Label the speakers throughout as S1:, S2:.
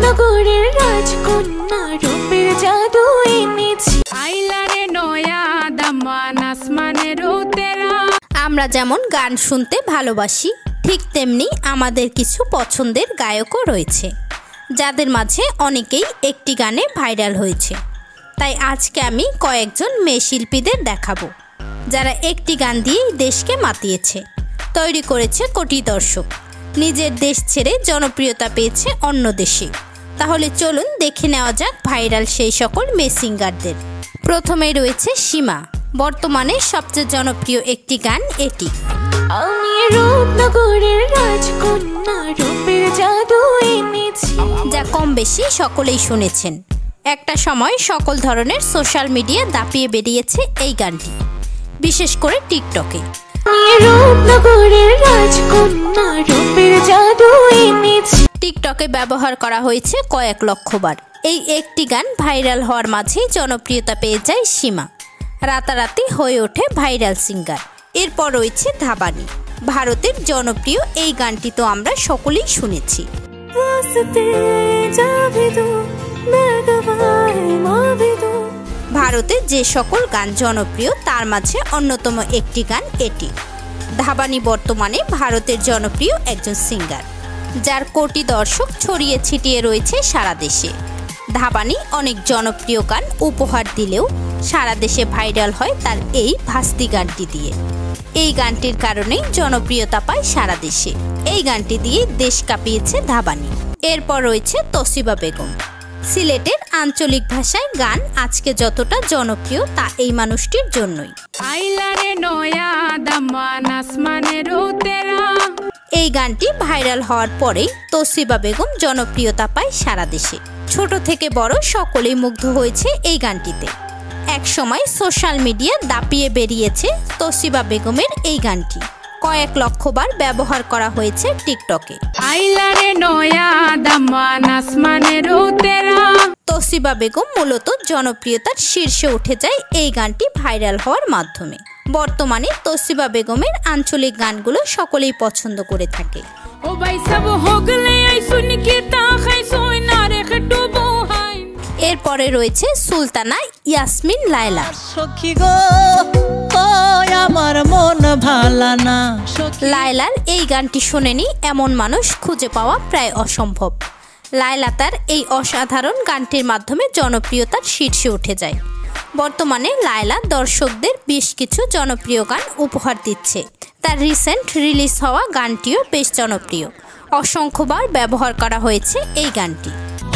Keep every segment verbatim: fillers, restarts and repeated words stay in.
S1: রূপনগরের রাজকন্যা রূপের জাদু এনেছি।
S2: আইলারে নয়া দামান আসমানের উতেরা।
S3: আমরা যেমন গান শুনতে ভালোবাসি, ঠিক তেমনি আমাদের কিছু পছন্দের গায়কও রয়েছে, যাদের মাঝে অনেকেই একটি গানে ভাইরাল হয়েছে। তাই আজকে আমি কয়েকজন মেয়ে শিল্পীদের দেখাবো, যারা একটি গান দিয়েই দেশকে মাতিয়েছে, তৈরি করেছে কোটি দর্শক, নিজের দেশ ছেড়ে জনপ্রিয়তা পেয়েছে অন্য দেশে। তাহলে চলুন দেখে নেওয়া যাক ভাইরাল সেই সকল মেয়ে সিঙ্গারদের। প্রথমেই রয়েছে সীমা, বর্তমানে সবচেয়ে জনপ্রিয় একটি গান এটি।
S1: আমি রূপনগরের রাজকন্যা রূপের জাদু এনেছি,
S3: যা কম বেশি সকলেই শুনেছেন। একটা সময় সকল ধরনের সোশ্যাল মিডিয়া দাপিয়ে বেরিয়েছে এই গানটি, বিশেষ করে টিকটকে।
S1: আমি রূপনগরের রাজকন্যা রূপের জাদু এনেছি
S3: টিকটকে ব্যবহার করা হয়েছে কয়েক লক্ষ বার। এই একটি গান ভাইরাল হওয়ার মাঝেই জনপ্রিয়তা পেয়ে যায় সীমা, রাতারাতি হয়ে ওঠে ভাইরাল সিঙ্গার। এরপর রয়েছে ধাবানি, ভারতের জনপ্রিয় এই গানটি তো আমরা সকলেই শুনেছি। ভারতে যে সকল গান জনপ্রিয় তার মাঝে অন্যতম একটি গান এটি। ধাবানি বর্তমানে ভারতের জনপ্রিয় একজন সিঙ্গার, যার কোটি দর্শক ছড়িয়ে ছিটিয়ে রয়েছে সারা দেশে। ধাবানি অনেক জনপ্রিয় গান উপহার দিলেও সারা দেশে ভাইরাল হয় তার এই ভাস্তি গানটি দিয়ে। এই গানটির কারণেই জনপ্রিয়তা পায় সারা দেশে। এই গানটি দিয়ে দেশ কাঁপিয়েছে ধাবানি। এরপর রয়েছে তসিবা বেগম, সিলেটের আঞ্চলিক ভাষায় গান আজকে যতটা জনপ্রিয় তা এই মানুষটির জন্যই।
S2: আইলারে নয়া দামান আসমানের উতেরা।
S3: এই গানটি ভাইরাল হওয়ার পরেই তসিবা বেগম জনপ্রিয়তা পায় সারা দেশে। ছোট থেকে বড় সকলেই মুগ্ধ হয়েছে এই গানটিতে। এক সময় সোশ্যাল মিডিয়া দাপিয়ে বেরিয়েছে তসিবা বেগমের এই গানটি, কয়েক লক্ষ বার ব্যবহার করা হয়েছে টিকটকে।
S2: আইলারে নয়া দামান আসমানের উতেরা।
S3: তসিবা বেগম মূলত জনপ্রিয়তার শীর্ষে উঠে যায় এই গানটি ভাইরাল হওয়ার মাধ্যমে। বর্তমানে তসিবা বেগমের আঞ্চলিক গানগুলো সকলেই পছন্দ করে থাকে।
S2: ও ভাই সব হো গলে আই শুন কে তা খাই সোনা রে খটুবো হাই।
S3: এরপরে রয়েছে সুলতানা ইয়াসমিন লাইলা।
S4: সখী গো ওই আমার মন ভালা না।
S3: লাইলার এই গানটি শোনেনি এমন মানুষ খুঁজে পাওয়া প্রায় অসম্ভব। লাইলা তার এই অসাধারণ গানটির মাধ্যমে জনপ্রিয়তার শীর্ষে উঠে যায়। বর্তমানে লাইলা দর্শকদের বেশ কিছু জনপ্রিয় গান উপহার দিচ্ছে। তার রিসেন্ট রিলিজ হওয়া গানটিও বেশ জনপ্রিয়, অসংখ্যবার ব্যবহার করা হয়েছে এই গানটি।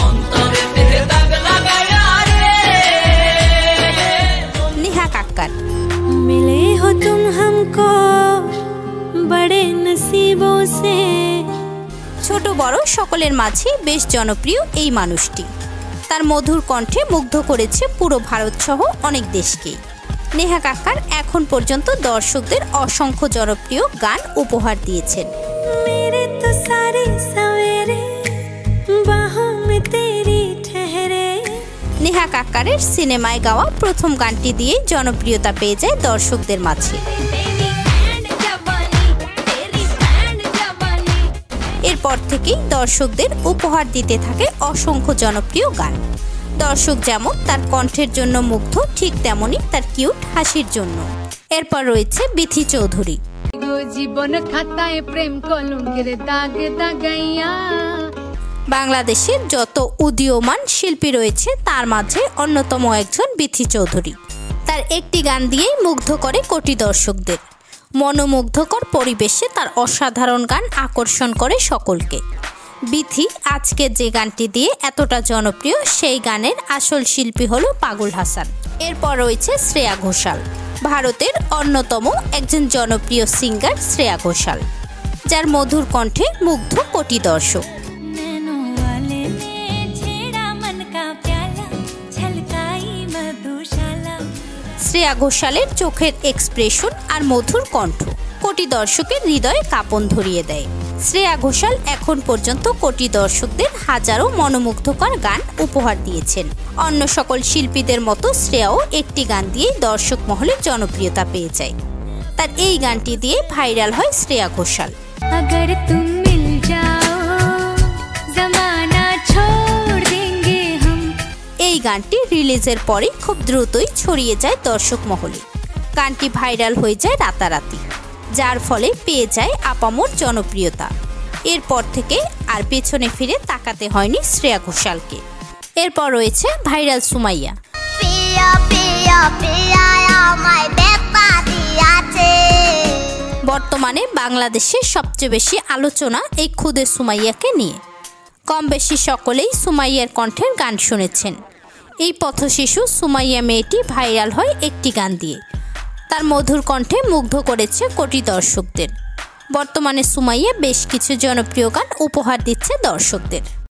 S3: নেহা কাক্কার,
S1: মিলে হো তুম হামকো বড়ে নসিবো সে।
S3: ছোট বড় সকলের মাঝে বেশ জনপ্রিয় এই মানুষটি। তার মধুর কণ্ঠে মুগ্ধ করেছে পুরো ভারত সহ অনেক দেশকে। নেহা কাক্কার এখন পর্যন্ত দর্শকদের অসংখ্য জনপ্রিয় গান উপহার দিয়েছেন।
S1: মেরে তো সারে সवेरे বাহোं মে তেরি ঠহরে।
S3: নেহা কাক্কারের সিনেমায় গাওয়া প্রথম গানটি দিয়ে জনপ্রিয়তা পেয়ে যায় দর্শকদের মাঝে। এরপর থেকেই দর্শকদের উপহার দিতে থাকে অসংখ্য জনপ্রিয় গান। দর্শক যেমন তার কণ্ঠের জন্য মুগ্ধ, ঠিক তেমনই তার কিউট হাসির জন্য। এরপর রয়েছে বিথি চৌধুরী।
S2: জীবন খাতায় প্রেম কলঙ্কের দাগ দাগাইয়া।
S3: বাংলাদেশের যত উদীয়মান শিল্পী রয়েছে তার মাঝে অন্যতম একজন বিথি চৌধুরী। তার একটি গান দিয়েই মুগ্ধ করে কোটি দর্শকদের। মনোমুগ্ধকর পরিবেশে তার অসাধারণ গান আকর্ষণ করে সকলকে। বিথি আজকে যে গানটি দিয়ে এতটা জনপ্রিয়, সেই গানের আসল শিল্পী হলো পাগল হাসান। এরপর রয়েছে শ্রেয়া ঘোষাল, ভারতের অন্যতম একজন জনপ্রিয় সিঙ্গার শ্রেয়া ঘোষাল, যার মধুর কণ্ঠে মুগ্ধ কোটি দর্শক। শ্রেয়া ঘোষালের চোখের এক্সপ্রেশন আর মধুর কণ্ঠ কোটি দর্শকের হৃদয়ে কাঁপন ধরিয়ে দেয়। শ্রেয়া ঘোষাল এখন পর্যন্ত কোটি দর্শকদের হাজারো মনোমুগ্ধকর গান উপহার দিয়েছেন। অন্য সকল শিল্পীদের মতো শ্রেয়াও একটি গান দিয়ে দর্শক মহলে জনপ্রিয়তা পেয়ে যায়। তার এই গানটি দিয়ে ভাইরাল হয় শ্রেয়া ঘোষাল।
S1: अगर तुम मिल जाओ जमाना छोड़
S3: এই গানটি রিলিজের পরে খুব দ্রুতই ছড়িয়ে যায় দর্শক মহলে। গানটি ভাইরাল হয়ে যায় রাতারাতি, যার ফলে পেয়ে যায় আপামর জনপ্রিয়তা। এরপর থেকে আর পেছনে ফিরে তাকাতে হয়নি শ্রেয়া ঘোষালকে। এরপর রয়েছে ভাইরাল সুমাইয়া। বর্তমানে বাংলাদেশে সবচেয়ে বেশি আলোচনা এই খুদে সুমাইয়াকে নিয়ে। কম বেশি সকলেই সুমাইয়ার কণ্ঠের গান শুনেছেন। এই পথশিশু সুমাইয়া মেয়েটি ভাইরাল হয় একটি গান দিয়ে। তার মধুর কণ্ঠে মুগ্ধ করেছে কোটি দর্শকদের। বর্তমানে সুমাইয়া বেশ কিছু জনপ্রিয় গান উপহার দিচ্ছে দর্শকদের।